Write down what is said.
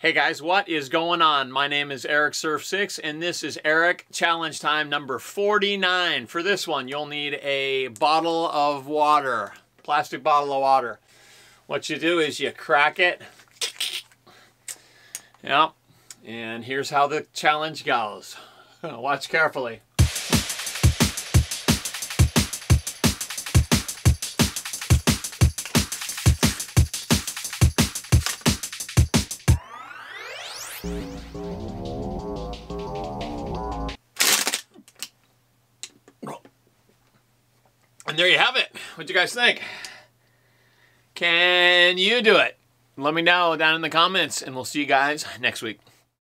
Hey guys, what is going on? My name is Eric Surf 6 and this is Eric challenge time number 49. For this one, you'll need a bottle of water, plastic bottle of water. What you do is you crack it. Yep. And here's how the challenge goes. Watch carefully. And there you have it. What do you guys think? Can you do it? Let me know down in the comments, and we'll see you guys next week.